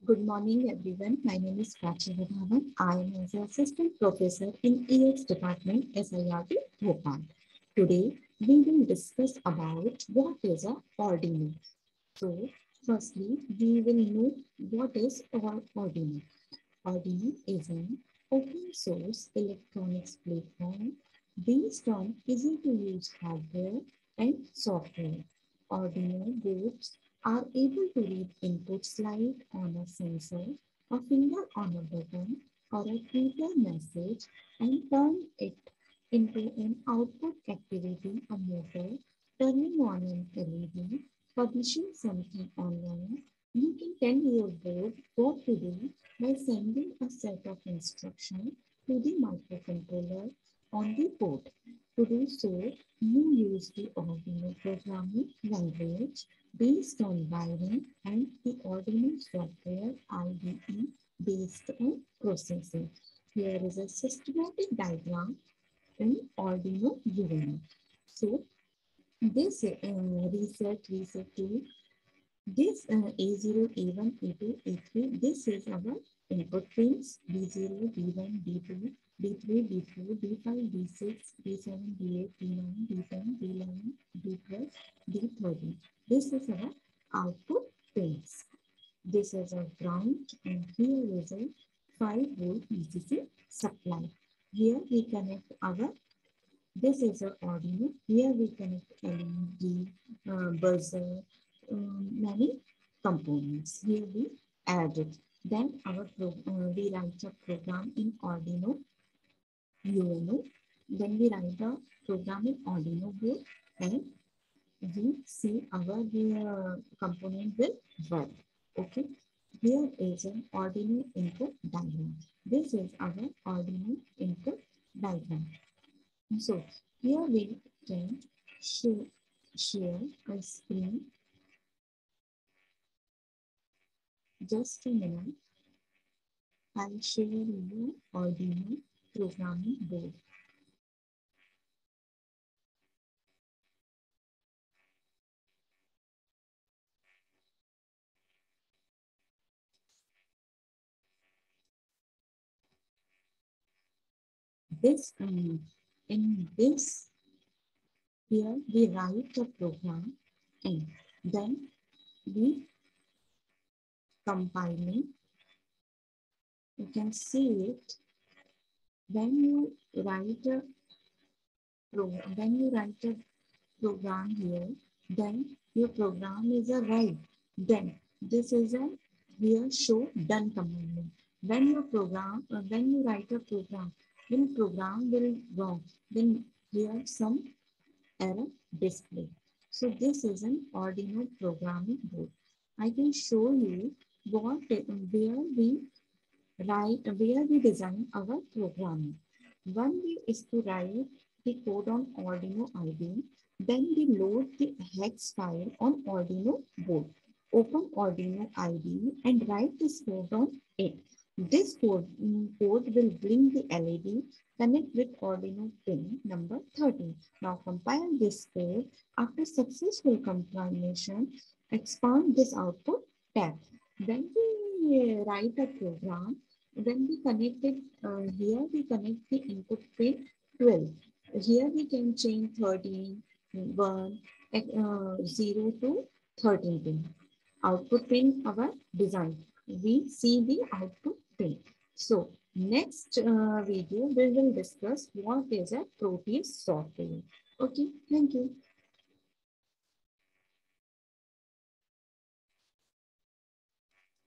Good morning, everyone. My name is Prachi Vidhavan. I am an assistant professor in EX department, SIRT, Bhopal. Today, we will discuss about what is a Arduino. So, firstly, we will know what is Arduino. Arduino is an open source electronics platform based on easy to use hardware and software. Arduino boards are able to read inputs like on a sensor, a finger on a button, or a Twitter message and turn it into an output activating a motor, turning on an LED, publishing something online. You can tell your board what to do by sending a set of instructions to the microcontroller on the board. To do so, you use the Arduino programming language based on wiring and the Arduino software IDE based on processing. Here is a systematic diagram in Arduino UNO. So, this reset tool, this A0, A1, A2, A3, this is our input pins D0, D1, D2, D3, D4, D5, D6, D7, D8, D9, D10, D11, D12, D13. This is our output pins. This is a ground and here is a 5-volt VCC supply. Here we connect our this is an Arduino. Here we connect LED, buzzer, many components. Here we add it. Then we write a program in Arduino UNO. Then we write a program in Arduino board and we see our component will work. Okay. Here is an Arduino input diagram. This is our Arduino input diagram. So here we can share a screen. Just a minute. I'll share you Arduino programming board. This in this here we write the program and then we compiling. You can see it when you write a program here, then your program is a right. Then this is a here show done commandment. When you write a program, when program will wrong, then here some error display. So this is an Arduino programming board. I can show you where we design our program. One way is to write the code on Arduino IDE, then we load the hex file on Arduino board. Open Arduino IDE and write this code on it. This code will bring the LED, connect with Arduino pin number 13. Now compile this code. After successful compilation, expand this output tab. Then we write a program. When we connect it, here we connect the input pin 12. Here we can change 13, 1, 0 to 13 pin. Output pin our design. We see the output pin. So next video we will discuss what is a Proteus software. Okay, thank you.